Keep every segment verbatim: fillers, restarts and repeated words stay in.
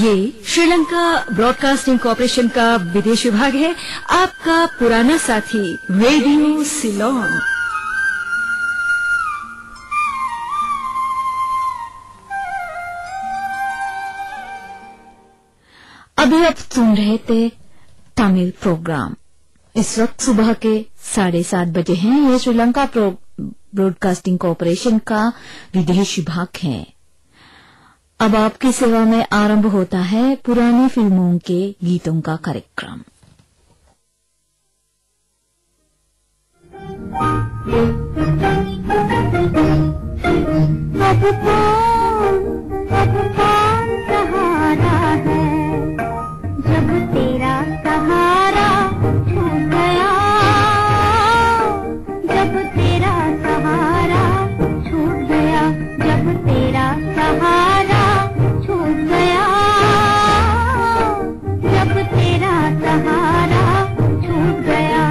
ये Sri Lanka broadcasting corporation का विदेश विभाग है, आपका पुराना साथी रेडियो सिलोन। अभी आप सुन रहे थे तमिल प्रोग्राम। इस वक्त सुबह के साढ़े सात बजे हैं। ये श्रीलंका ब्रॉडकास्टिंग कॉरपोरेशन का विदेश विभाग है। अब आपकी सेवा में आरंभ होता है पुरानी फिल्मों के गीतों का कार्यक्रम। अब कौन अब कौन सहारा है जब तेरा सहारा छूट गया, जब तेरा सहारा छूट गया, जब तेरा सहारा छूट गया, जब तेरा सहारा छूट गया।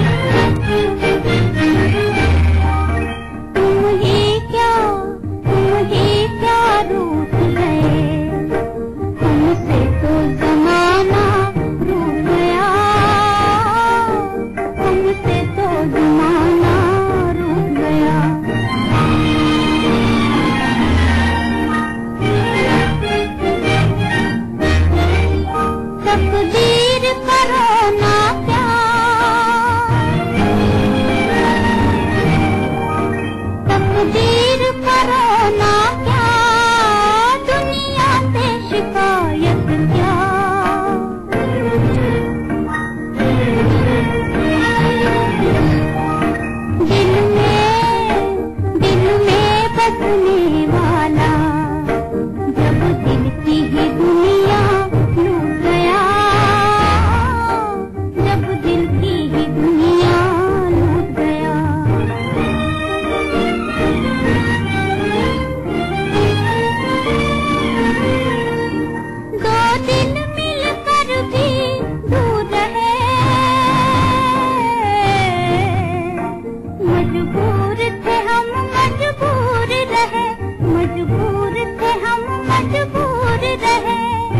तुम ही क्या तुम ही क्या रूठ गए, तुमसे तो जमाना रूठ गया, तुमसे तो जमाना रूठ गया। तकदीर करो ना प्यार, तकदीर करो ना प्यार, दुनिया से शिकायत क्या। दिल में दिल में बसने वाला जब दिल की ही दुनिया लूट गया, जब दिल की ही दुनिया लूट गया। दो दिल मिलकर भी दूर रहे, मजबूर थे हम मजबूर रहे, मजबूर थे हम मजबूर रहे।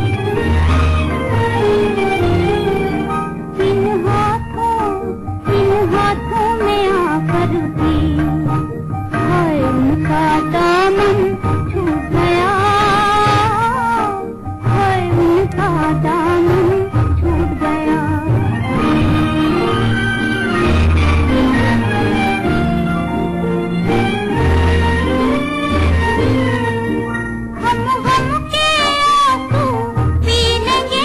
इन हाथों इन हाथों में आकर भी हाय उनका दामन छूट गया, हाय उनका दामन छूट गया। हम गम के आंसू पी लेंगे,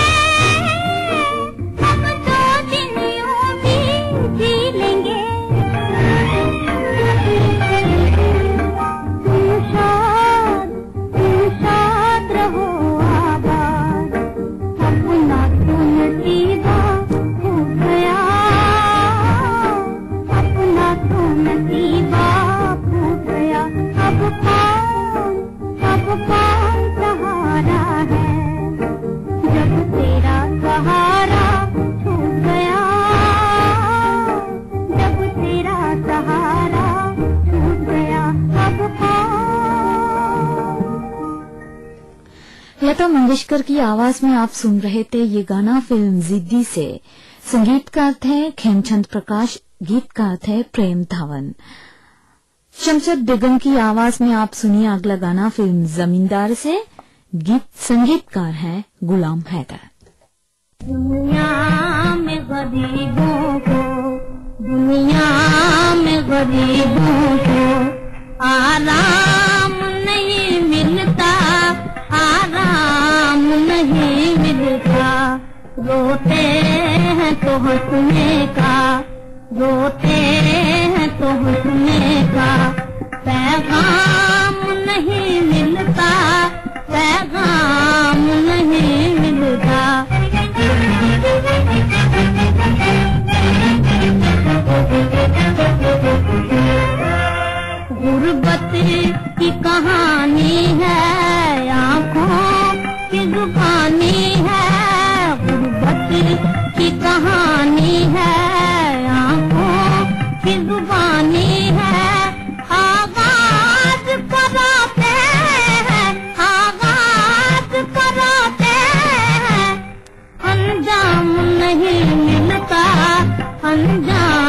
हम दो दिन यूं भी जी लेंगे। तुम शाद तुम शाद रहो आबाद, अपना तो नसीबा फूट गया, अपना तो नसीबा फूट गया। अब कौन अब कौन सहारा है जब तेरा सहारा छूट गया, जब तेरा सहारा छूट गया। अब कौन। लता मंगेशकर की आवाज में आप सुन रहे थे ये गाना फिल्म जिद्दी से। संगीतकार थे खेमचंद प्रकाश, गीतकार थे प्रेम धावन। शमशद बेगम की आवाज में आप सुनिए अगला गाना फिल्म जमींदार से। गीत संगीतकार है गुलाम हैदर। दुनिया में गरीबों को दुनिया में गरीबों को आराम नहीं मिलता, आराम नहीं मिलता। रोते हैं तो हंसने का, रोते हैं तो हंसने का पैगाम नहीं मिलता, पैगाम नहीं मिलता। गुर्बत की कहानी है, आंखों की जुबानी है, गुर्बत की कहानी है, आंखों की जुबानी है। आगाज कराते हैं, आगाज कराते अंजाम नहीं मिलता, अंजाम